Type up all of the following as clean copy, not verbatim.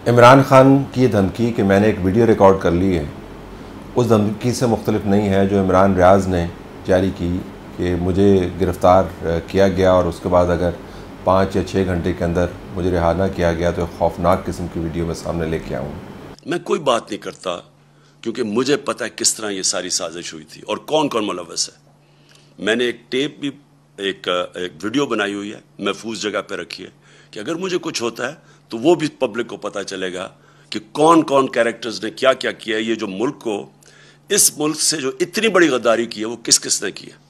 इमरान खान की धमकी कि मैंने एक वीडियो रिकॉर्ड कर ली है, उस धमकी से मुख्तलिफ नहीं है जो इमरान रियाज ने जारी की कि मुझे गिरफ़्तार किया गया और उसके बाद अगर 5 या 6 घंटे के अंदर मुझे रिहा ना किया गया तो खौफनाक किस्म की वीडियो मैं सामने लेके आऊँगा। मैं कोई बात नहीं करता क्योंकि मुझे पता है किस तरह ये सारी साजिश हुई थी और कौन कौन मुलव्वस है। मैंने एक टेप भी एक वीडियो बनाई हुई है, महफूज जगह पे रखी है कि अगर मुझे कुछ होता है तो वो भी पब्लिक को पता चलेगा कि कौन कौन कैरेक्टर्स ने क्या क्या किया है। ये जो मुल्क को, इस मुल्क से जो इतनी बड़ी गद्दारी की है वो किस किस ने की है।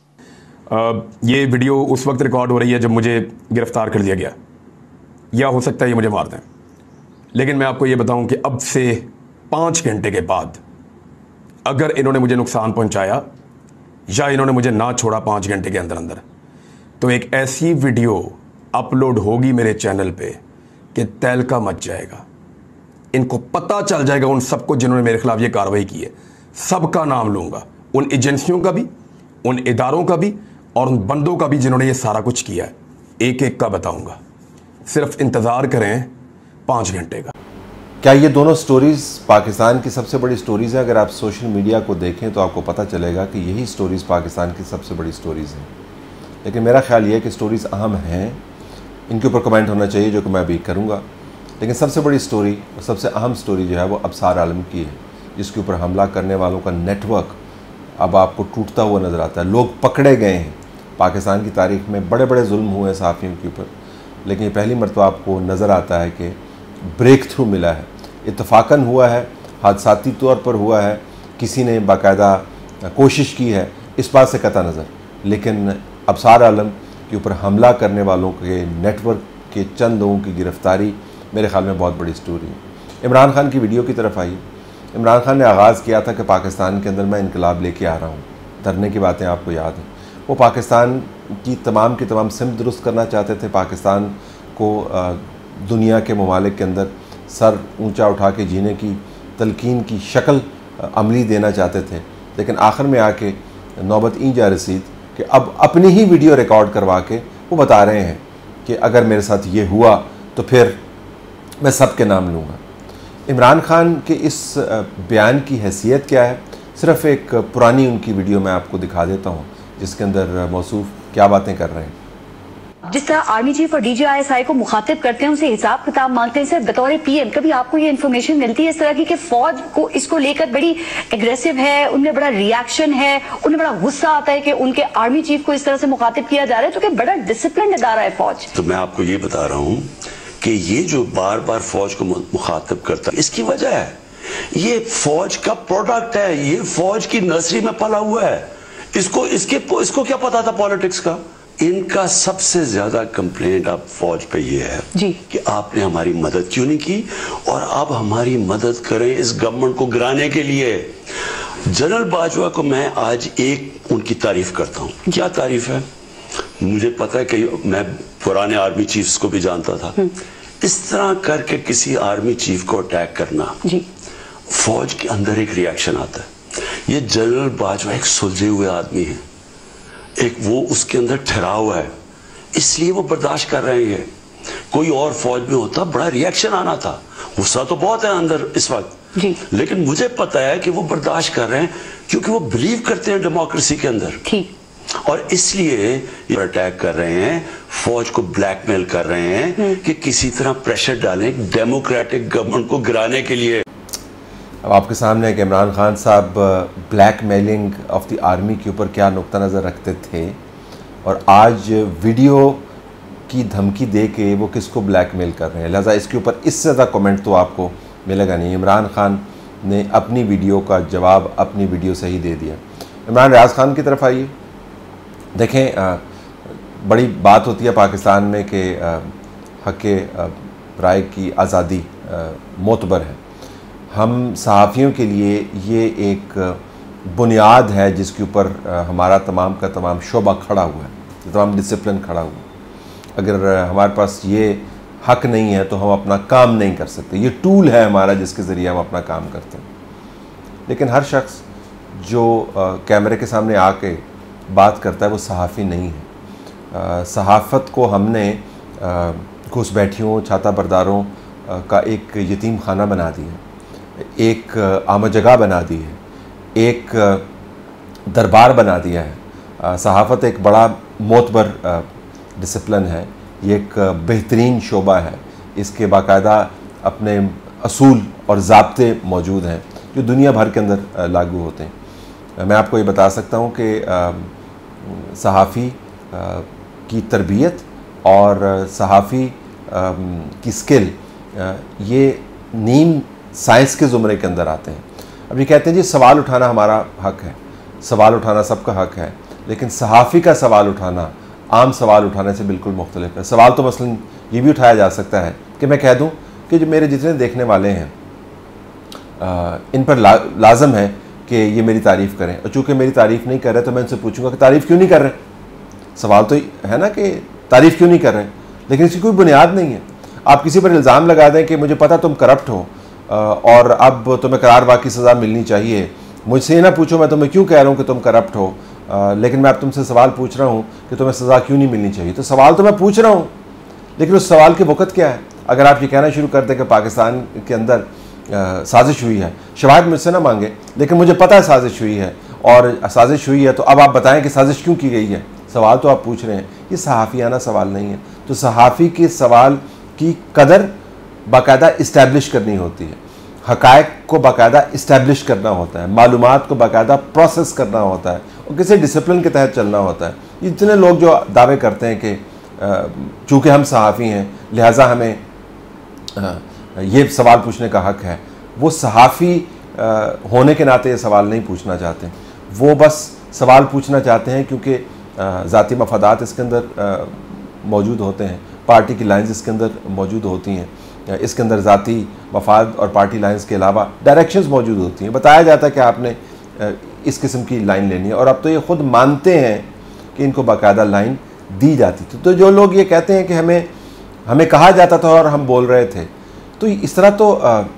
ये वीडियो उस वक्त रिकॉर्ड हो रही है जब मुझे गिरफ्तार कर लिया गया, या हो सकता है ये मुझे मार दें। लेकिन मैं आपको ये बताऊं कि अब से 5 घंटे के बाद अगर इन्होंने मुझे नुकसान पहुंचाया या इन्होंने मुझे ना छोड़ा 5 घंटे के अंदर अंदर, तो एक ऐसी वीडियो अपलोड होगी मेरे चैनल पे कि तहलका मच जाएगा। इनको पता चल जाएगा, उन सबको जिन्होंने मेरे खिलाफ ये कार्रवाई की है, सबका नाम लूंगा, उन एजेंसियों का भी, उन इदारों का भी और उन बंदों का भी जिन्होंने ये सारा कुछ किया है। एक एक का बताऊंगा, सिर्फ इंतज़ार करें 5 घंटे का। क्या ये दोनों स्टोरीज़ पाकिस्तान की सबसे बड़ी स्टोरीज़ हैं? अगर आप सोशल मीडिया को देखें तो आपको पता चलेगा कि यही स्टोरीज़ पाकिस्तान की सबसे बड़ी स्टोरीज़ हैं। लेकिन मेरा ख्याल ये है कि स्टोरीज़ अहम हैं, इनके ऊपर कमेंट होना चाहिए, जो कि मैं भी करूँगा। लेकिन सबसे बड़ी स्टोरी और सबसे अहम स्टोरी जो है वो अबसार आलम की है, जिसके ऊपर हमला करने वालों का नेटवर्क अब आपको टूटता हुआ नज़र आता है। लोग पकड़े गए हैं। पाकिस्तान की तारीख में बड़े बड़े जुल्म हुए हैं सहाफ़ियों के ऊपर, लेकिन ये पहली मरतबा आपको नज़र आता है कि ब्रेक थ्रू मिला है। इत्तफाकन हुआ है, हादसाती तौर पर हुआ है, किसी ने बाकायदा कोशिश की है, इस बात से कतई नज़र। लेकिन अबसार आलम के ऊपर हमला करने वालों के नेटवर्क के चंद लोगों की गिरफ़्तारी मेरे ख़्याल में बहुत बड़ी स्टोरी है। इमरान खान की वीडियो की तरफ आइए। इमरान खान ने आगाज़ किया था कि पाकिस्तान के अंदर मैं इनकलाब लेके आ रहा हूँ। धरने की बातें आपको याद हैं। वो पाकिस्तान की तमाम सिमत दुरुस्त करना चाहते थे, पाकिस्तान को दुनिया के ममालिक के अंदर सर ऊंचा उठा के जीने की तलकीन की शक्ल अमली देना चाहते थे। लेकिन आखिर में आके नौबत ई जा रसीद कि अब अपनी ही वीडियो रिकॉर्ड करवा के वो बता रहे हैं कि अगर मेरे साथ ये हुआ तो फिर मैं सबके नाम लूँगा। इमरान खान के इस बयान की हैसियत क्या है? सिर्फ़ एक पुरानी उनकी वीडियो मैं आपको दिखा देता हूँ जिसके अंदर मौसूफ क्या बातें कर रहे हैं। जिस तरह आर्मी चीफ और DGI को मुखातिब करते हैं, उनसे हिसाब किताब मांगते हैं। सर, बतौर PM कभी आपको ये इन्फॉर्मेशन मिलती है इस तरह की कि फौज को इसको लेकर बड़ी एग्रेसिव है, उनमें बड़ा रिएक्शन है, उन्हें बड़ा गुस्सा आता है कि उनके आर्मी चीफ को इस तरह से मुखातिब किया जा रहा है, तो कि बड़ा डिसिप्लिन इदारा है फौज? तो मैं आपको ये बता रहा हूँ कि ये जो बार बार फौज को मुखातिब करता है, इसकी वजह है ये फौज का प्रोडक्ट है, ये फौज की नर्सरी में पला हुआ है। इसको क्या पता था पॉलिटिक्स का? इनका सबसे ज्यादा कंप्लेंट अब फौज पे ये है जी कि आपने हमारी मदद क्यों नहीं की, और आप हमारी मदद करें इस गवर्नमेंट को गिराने के लिए। जनरल बाजवा को मैं आज एक उनकी तारीफ करता हूं। क्या तारीफ है? मुझे पता है कि मैं पुराने आर्मी चीफ्स को भी जानता था। इस तरह करके किसी आर्मी चीफ को अटैक करना जी, फौज के अंदर एक रिएक्शन आता है। ये जनरल बाजवा एक सुलझे हुए आदमी है, एक वो उसके अंदर ठहराव है, इसलिए वो बर्दाश्त कर रहे हैं। कोई और फौज में होता बड़ा रिएक्शन आना था, गुस्सा तो बहुत है अंदर इस वक्त जी, लेकिन मुझे पता है कि वो बर्दाश्त कर रहे हैं क्योंकि वो बिलीव करते हैं डेमोक्रेसी के अंदर ठीक, और इसलिए ये अटैक कर रहे हैं, फौज को ब्लैकमेल कर रहे हैं कि किसी तरह प्रेशर डालें डेमोक्रेटिक गवर्नमेंट को गिराने के लिए। अब आपके सामने है कि इमरान खान साहब ब्लैकमेलिंग ऑफ द आर्मी के ऊपर क्या नुक्ता नज़र रखते थे, और आज वीडियो की धमकी दे के वो किसको ब्लैकमेल कर रहे हैं। लिहाजा इसके ऊपर इससे ज़्यादा कमेंट तो आपको मिलेगा नहीं। इमरान खान ने अपनी वीडियो का जवाब अपनी वीडियो से ही दे दिया। इमरान रियाज खान की तरफ आइए। देखें, बड़ी बात होती है पाकिस्तान में कि हक़ राय की आज़ादी मोतबर है। हम सहाफ़ियों के लिए ये एक बुनियाद है जिसके ऊपर हमारा तमाम का तमाम शोबा खड़ा हुआ है, तमाम डिसिप्लिन खड़ा हुआ है। अगर हमारे पास ये हक़ नहीं है तो हम अपना काम नहीं कर सकते। ये टूल है हमारा जिसके ज़रिए हम अपना काम करते हैं। लेकिन हर शख्स जो कैमरे के सामने आके बात करता है वो सहाफ़ी नहीं है। सहाफ़त को हमने घुसपैठियों, छाता बरदारों का एक यतीम खाना बना दिया, एक आमजगा बना दी है, एक दरबार बना दिया है। सहाफ़त एक बड़ा मोतबर डिसिप्लिन है, ये एक बेहतरीन शोबा है, इसके बाकायदा अपने असूल और ज़ाब्ते मौजूद हैं जो दुनिया भर के अंदर लागू होते हैं। मैं आपको ये बता सकता हूँ कि सहाफ़ी की तरबियत और सहाफ़ी की स्किल ये नीम साइंस के ज़ुमरे के अंदर आते हैं। अब ये कहते हैं जी सवाल उठाना हमारा हक़ है, सवाल उठाना सबका हक़ है, लेकिन सहाफ़ी का सवाल उठाना आम सवाल उठाने से बिल्कुल मुख्तलिफ है। सवाल तो मसलन ये भी उठाया जा सकता है कि मैं कह दूं कि जो मेरे जितने देखने वाले हैं इन पर लाजम है कि ये मेरी तारीफ़ करें, और चूँकि मेरी तारीफ़ नहीं कर रहे तो मैं उनसे पूछूंगा कि तारीफ़ क्यों नहीं कर रहे। सवाल तो है ना कि तारीफ़ क्यों नहीं कर रहे, लेकिन इसकी कोई बुनियाद नहीं है। आप किसी पर इल्ज़ाम लगा दें कि मुझे पता तुम करप्ट हो और अब तुम्हें करारवाह की सज़ा मिलनी चाहिए, मुझसे ये ना पूछो मैं तुम्हें क्यों कह रहा हूँ कि तुम करप्ट हो, लेकिन मैं अब तुमसे सवाल पूछ रहा हूँ कि तुम्हें सज़ा क्यों नहीं मिलनी चाहिए। तो सवाल तो मैं पूछ रहा हूँ, लेकिन उस सवाल की वक़्त क्या है। अगर आप ये कहना शुरू कर दें कि पाकिस्तान के अंदर साजिश हुई है, शवाहिद मुझसे ना मांगे, लेकिन मुझे पता है साजिश हुई है, और साजिश हुई है तो अब आप बताएं कि साजिश क्यों की गई है। सवाल तो आप पूछ रहे हैं, ये सहाफ़ियाना सवाल नहीं है। तो सहाफ़ी के सवाल की कदर बाकायदा इस्टेब्लिश करनी होती है, हक़ाइक़ को बाकायदा इस्टेब्लिश करना होता है, मालूमात को बाकायदा प्रोसेस करना होता है और किसी डिसिप्लिन के तहत चलना होता है। इतने लोग जो दावे करते हैं कि चूँकि हम सहाफ़ी हैं लिहाजा हमें ये सवाल पूछने का हक़ है, वो सहाफ़ी होने के नाते ये सवाल नहीं पूछना चाहते, वो बस सवाल पूछना चाहते हैं क्योंकि ज़ाती मफादात इसके अंदर मौजूद होते हैं, पार्टी की लाइन्स इसके अंदर मौजूद होती हैं, इसके अंदर ज़ाती मफाद और पार्टी लाइन्स के अलावा डायरेक्शंस मौजूद होती हैं। बताया जाता है कि आपने इस किस्म की लाइन लेनी है, और अब तो ये ख़ुद मानते हैं कि इनको बाकायदा लाइन दी जाती थी। तो जो लोग ये कहते हैं कि हमें कहा जाता था और हम बोल रहे थे, तो इस तरह तो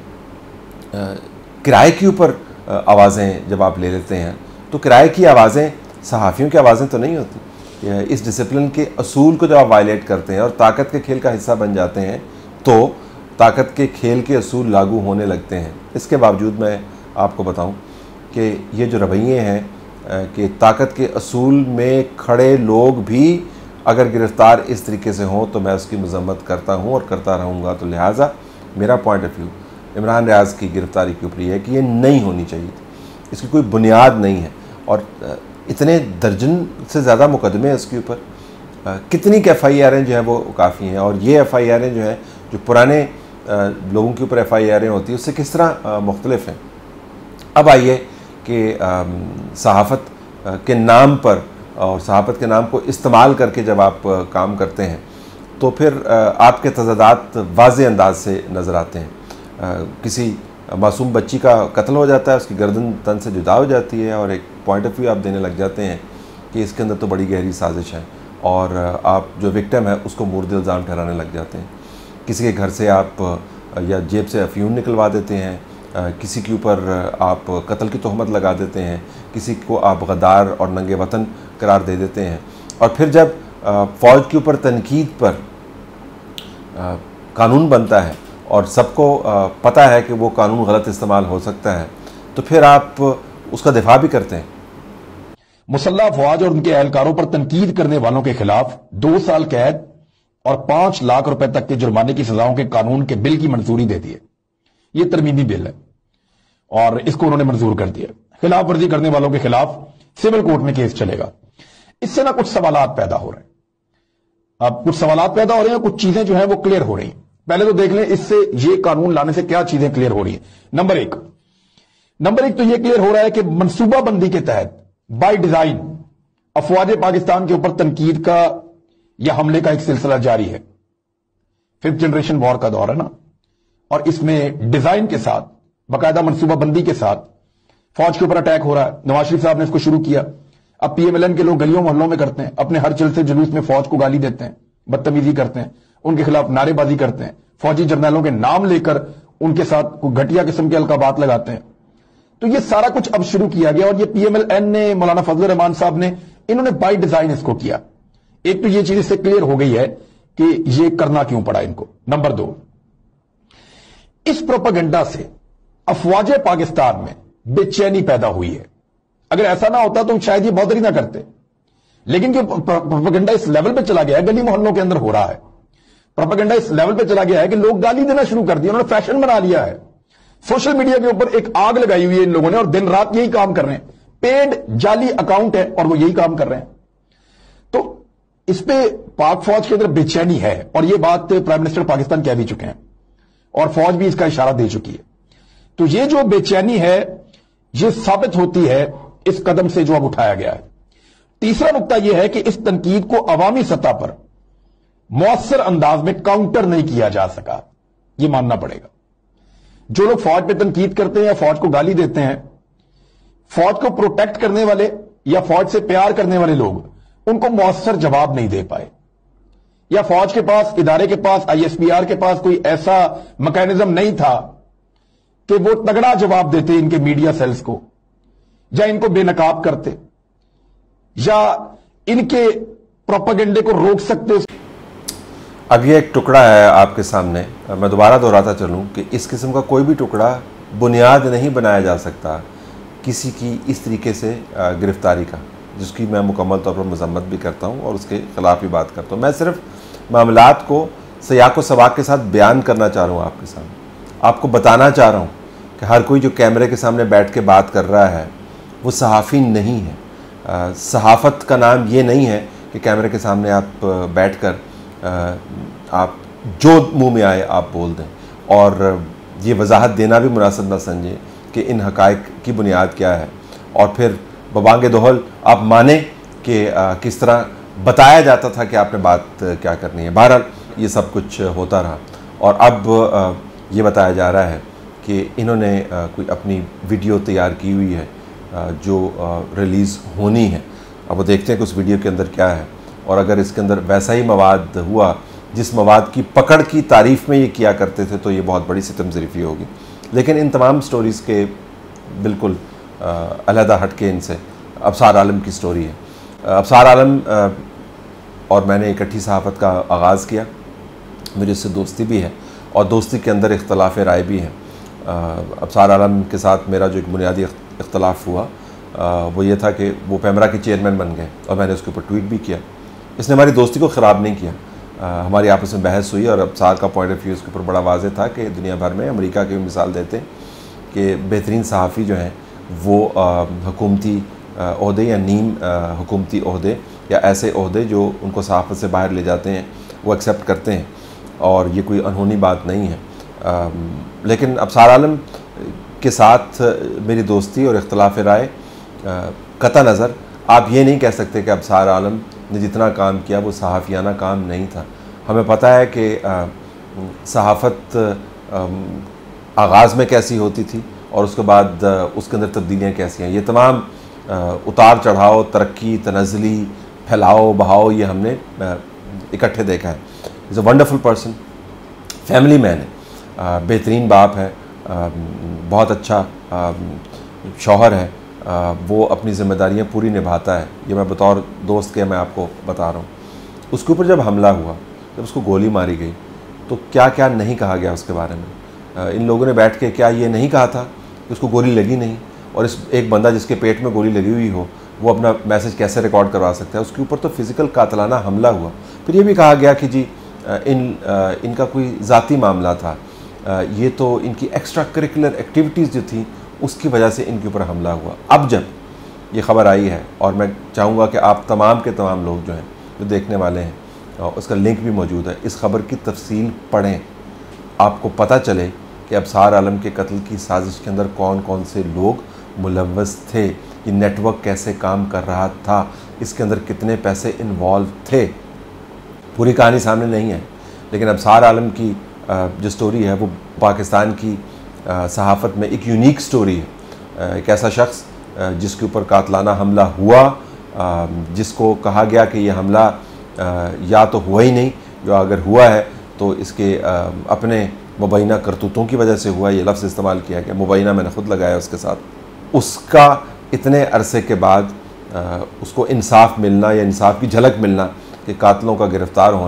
किराए के ऊपर आवाज़ें जब आप ले लेते हैं तो किराए की आवाज़ें सहाफ़ियों की आवाज़ें तो नहीं होती। इस डिसिप्लिन के असूल को जब आप वायलेट करते हैं और ताकत के खेल का हिस्सा बन जाते हैं तो ताकत के खेल के असूल लागू होने लगते हैं। इसके बावजूद मैं आपको बताऊं कि ये जो रवैये हैं कि ताकत के असूल में खड़े लोग भी अगर गिरफ़्तार इस तरीके से हों तो मैं उसकी मज़म्मत करता हूं और करता रहूँगा। तो लिहाजा मेरा point of view Imran Riyaz की गिरफ़्तारी के ऊपर है कि ये नहीं होनी चाहिए थी, इसकी कोई बुनियाद नहीं है, और इतने दर्जन से ज़्यादा मुकदमे हैं इसके ऊपर, कितनी FIR जो है वो काफ़ी हैं, और ये FIR जो है जो पुराने लोगों के ऊपर FIR होती है उससे किस तरह मुख्तलिफ हैं। अब आइए कि सहाफ़त के नाम पर और सहाफ़त के नाम को इस्तेमाल करके जब आप काम करते हैं तो फिर आपके तज़ादात वाज़े अंदाज से नज़र आते हैं। किसी मासूम बच्ची का कत्ल हो जाता है, उसकी गर्दन तन से जुदा हो जाती है, और एक पॉइंट ऑफ व्यू आप देने लग जाते हैं कि इसके अंदर तो बड़ी गहरी साजिश है, और आप जो विक्टिम है उसको मुर्द इल्ज़ाम ठहराने लग जाते हैं। किसी के घर से आप या जेब से अफ़ीम निकलवा देते हैं, किसी के ऊपर आप कत्ल की तोहमत लगा देते हैं, किसी को आप गद्दार और नंगे वतन करार दे देते हैं, और फिर जब फ़ौज के ऊपर तनकीद पर कानून बनता है और सबको पता है कि वो कानून गलत इस्तेमाल हो सकता है तो फिर आप उसका दिफा भी करते हैं। मुसल्लह अफवाज और उनके एहलकारों पर तनकीद करने वालों के खिलाफ 2 साल कैद और 5 लाख रुपए तक के जुर्माने की सजाओं के कानून के बिल की मंजूरी दे दी है। यह तरमीमी बिल है और इसको उन्होंने मंजूर कर दिया। खिलाफ वर्जी करने वालों के खिलाफ सिविल कोर्ट में केस चलेगा। इससे ना कुछ सवालात पैदा हो रहे हैं, अब कुछ सवालात पैदा हो रहे हैं, कुछ चीजें जो है वो क्लियर हो रही हैं। पहले तो देख लें इससे ये कानून लाने से क्या चीजें क्लियर हो रही हैं। नंबर एक तो यह क्लियर हो रहा है कि मनसूबाबंदी के तहत बाय डिजाइन अफवाज पाकिस्तान के ऊपर तनकीद का या हमले का एक सिलसिला जारी है। 5th जनरेशन वॉर का दौर है ना, और इसमें डिजाइन के साथ बाकायदा मनसूबाबंदी के साथ फौज के ऊपर अटैक हो रहा है। नवाज शरीफ साहब ने इसको शुरू किया। अब PMLN के लोग गलियों मोहल्लों में करते हैं, अपने हर चलते जुलूस में फौज को गाली देते हैं, बदतमीजी करते हैं, उनके खिलाफ नारेबाजी करते हैं, फौजी जर्नलों के नाम लेकर उनके साथ कोई घटिया किस्म के अलकाबात लगाते हैं। तो ये सारा कुछ अब शुरू किया गया, और ये PMLN ने, मौलाना फजल रहमान साहब ने, इन्होंने बाय डिजाइन इसको किया। एक तो ये चीज इससे क्लियर हो गई है कि ये करना क्यों पड़ा इनको। नंबर 2, इस प्रोपेगेंडा से अफवाज पाकिस्तान में बेचैनी पैदा हुई है। अगर ऐसा ना होता तो शायद ये बॉदर ही ना करते, लेकिन कि प्रोपेगेंडा इस लेवल पे चला गया है, गली मोहल्लों के अंदर हो रहा है। प्रोपेगेंडा इस लेवल पे चला गया है कि लोग गाली देना शुरू कर दिया, उन्होंने फैशन बना लिया है। सोशल मीडिया के ऊपर एक आग लगाई हुई है इन लोगों ने और दिन रात यही काम कर रहे हैं। पेड जाली अकाउंट है और वो यही काम कर रहे हैं। तो इस पे पाक फौज के अंदर बेचैनी है और ये बात प्राइम मिनिस्टर पाकिस्तान कह भी चुके हैं और फौज भी इसका इशारा दे चुकी है। तो ये जो बेचैनी है ये साबित होती है इस कदम से जो अब उठाया गया है। तीसरा नुकता यह है कि इस तनकीद को अवामी सतह पर मौसर अंदाज में काउंटर नहीं किया जा सका, यह मानना पड़ेगा। जो लोग फौज पे तनकीद करते हैं या फौज को गाली देते हैं, फौज को प्रोटेक्ट करने वाले या फौज से प्यार करने वाले लोग उनको मौसर जवाब नहीं दे पाए, या फौज के पास, इदारे के पास, ISPR के पास कोई ऐसा मैकेनिज्म नहीं था कि वो तगड़ा जवाब देते इनके मीडिया सेल्स को, या इनको बेनकाब करते, या इनके प्रोपेगेंडे को रोक सकते। अब ये एक टुकड़ा है आपके सामने, मैं दोबारा दोहराता चलूं कि इस किस्म का कोई भी टुकड़ा बुनियाद नहीं बनाया जा सकता किसी की इस तरीके से गिरफ्तारी का, जिसकी मैं मुकम्मल तौर पर मजम्मत भी करता हूं और उसके खिलाफ भी बात करता हूं। मैं सिर्फ मामलात को सयाक़ व सबाक़ के साथ बयान करना चाह रहा हूं आपके सामने, आपको बताना चाह रहा हूं कि हर कोई जो कैमरे के सामने बैठ के बात कर रहा है वो सहाफ़ी नहीं है। सहाफ़त का नाम ये नहीं है कि कैमरे के सामने आप बैठ कर आप जो मुंह में आए आप बोल दें, और ये वजाहत देना भी मुनासिब ना समझें कि इन हक़ाइक़ की बुनियाद क्या है, और फिर बबांगे दोहल आप माने कि किस तरह बताया जाता था कि आपने बात क्या करनी है। बहरहाल ये सब कुछ होता रहा और अब ये बताया जा रहा है कि इन्होंने कोई अपनी वीडियो तैयार की हुई है जो रिलीज़ होनी है। अब वो देखते हैं कि उस वीडियो के अंदर क्या है, और अगर इसके अंदर वैसा ही मवाद हुआ जिस मवाद की पकड़ की तारीफ़ में ये किया करते थे तो ये बहुत बड़ी सितमज़रीफ़ी होगी। लेकिन इन तमाम स्टोरीज़ के बिल्कुल अलहदा हट के इनसे अबसार आलम की स्टोरी है। अबसार आलम और मैंने इकट्ठी सहाफ़त का आगाज़ किया, मेरी उससे दोस्ती भी है और दोस्ती के अंदर इख्तलाफ राय भी है। अबसार आलम के साथ मेरा जो एक बुनियादी इख्तलाफ हुआ वो ये था कि वो पैमरा के चेयरमैन बन गए और मैंने उसके ऊपर ट्वीट भी किया। इसने हमारी दोस्ती को ख़राब नहीं किया, हमारी आपस में बहस हुई और अबसार का पॉइंट ऑफ व्यू उसके ऊपर बड़ा वाज़ेह था कि दुनिया भर में अमेरिका की मिसाल देते हैं कि बेहतरीन सहाफ़ी जो हैं वो हुकूमती ओहदे या नीम हुकूमती ओहदे या ऐसे ओहदे जो उनको सहाफ़त से बाहर ले जाते हैं वो एक्सेप्ट करते हैं, और ये कोई अनहोनी बात नहीं है। लेकिन अबसार आलम के साथ मेरी दोस्ती और इख्तलाफ राय कता नज़र आप ये नहीं कह सकते कि अबसार आलम ने जितना काम किया वो सहाफ़ियाना काम नहीं था। हमें पता है कि सहाफ़त आगाज़ में कैसी होती थी और उसके बाद उसके अंदर तब्दीलियाँ कैसी हैं। ये तमाम उतार चढ़ाव, तरक्की, तनज़ली, फैलाव बहाव ये हमने इकट्ठे देखा है। Is a wonderful person, family man है, बेहतरीन बाप है, बहुत अच्छा शौहर है, वो अपनी ज़िम्मेदारियाँ पूरी निभाता है। ये मैं बतौर दोस्त के मैं आपको बता रहा हूँ। उसके ऊपर जब हमला हुआ, जब उसको गोली मारी गई तो क्या क्या नहीं कहा गया उसके बारे में। इन लोगों ने बैठ के क्या ये नहीं कहा था कि उसको गोली लगी नहीं, और इस एक बंदा जिसके पेट में गोली लगी हुई हो वो अपना मैसेज कैसे रिकॉर्ड करवा सकता है। उसके ऊपर तो फ़िज़िकल कातलाना हमला हुआ। फिर ये भी कहा गया कि जी इनका कोई ज़ाती मामला था, ये तो इनकी एक्स्ट्रा करिकुलर एक्टिविटीज़ जो थी उसकी वजह से इनके ऊपर हमला हुआ। अब जब ये ख़बर आई है, और मैं चाहूँगा कि आप तमाम के तमाम लोग जो हैं जो देखने वाले हैं, उसका लिंक भी मौजूद है, इस खबर की तफसील पढ़ें, आपको पता चले कि अबसार आलम के कत्ल की साजिश के अंदर कौन कौन से लोग मुलव्वस थे, ये नेटवर्क कैसे काम कर रहा था, इसके अंदर कितने पैसे इन्वॉल्व थे। पूरी कहानी सामने नहीं है, लेकिन अबसार आलम की जो स्टोरी है वो पाकिस्तान की सहाफ़त में एक यूनिक स्टोरी है। एक ऐसा शख्स जिसके ऊपर कातलाना हमला हुआ, जिसको कहा गया कि यह हमला या तो हुआ ही नहीं, जो अगर हुआ है तो इसके अपने मुबैना करतूतों की वजह से हुआ, ये लफ्ज़ इस्तेमाल किया गया। मुबैना मैंने ख़ुद लगाया उसके साथ। उसका इतने अरसे के बाद उसको इंसाफ मिलना या इंसाफ की झलक मिलना कि कातलों का गिरफ़्तार होना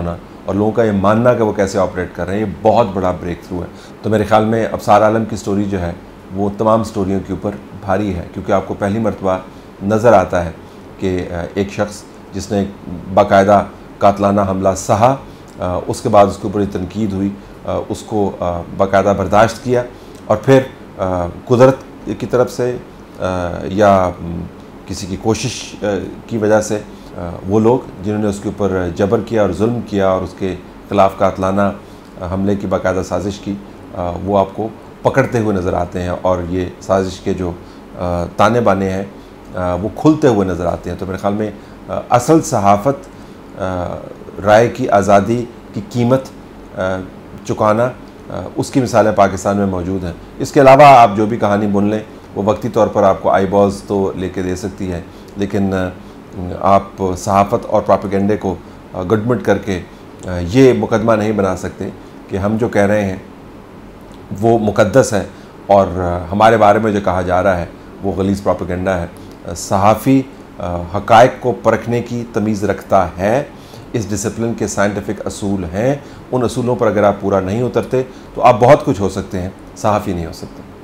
और लोगों का ये मानना कि वो कैसे ऑपरेट कर रहे हैं, ये बहुत बड़ा ब्रेक थ्रू है। तो मेरे ख्याल में अबसार आलम की स्टोरी जो है वो तमाम स्टोरियों के ऊपर भारी है, क्योंकि आपको पहली मरतबा नज़र आता है कि एक शख्स जिसने बाकायदा कातलाना हमला सहा, उसके बाद उसके ऊपर तनकीद हुई, उसको बाकायदा बर्दाश्त किया, और फिर कुदरत की तरफ से या किसी की कोशिश की वजह से वो लोग जिन्होंने उसके ऊपर जबर किया और जुल्म किया और उसके ख़िलाफ़ कातलाना हमले की बाकायदा साजिश की, वो आपको पकड़ते हुए नज़र आते हैं, और ये साजिश के जो ताने बाने हैं वो खुलते हुए नज़र आते हैं। तो मेरे ख़्याल में असल सहाफ़त, राय की आज़ादी की कीमत चुकाना, उसकी मिसालें पाकिस्तान में मौजूद हैं। इसके अलावा आप जो भी कहानी बुन लें वो वक्ती तौर पर आपको आई बॉल्स तो लेके दे सकती है, लेकिन आप सहाफ़त और प्रोपेगेंडे को गडमिट करके ये मुकदमा नहीं बना सकते कि हम जो कह रहे हैं वो मुक़द्दस है और हमारे बारे में जो कहा जा रहा है वो गलीज़ प्रोपेगेंडा है। सहाफ़ी हक़ाइक़ को परखने की तमीज़ रखता है, इस डिसिप्लिन के साइंटिफिक असूल हैं, उन असूलों पर अगर आप पूरा नहीं उतरते तो आप बहुत कुछ हो सकते हैं, सहाफ़ी नहीं हो सकते।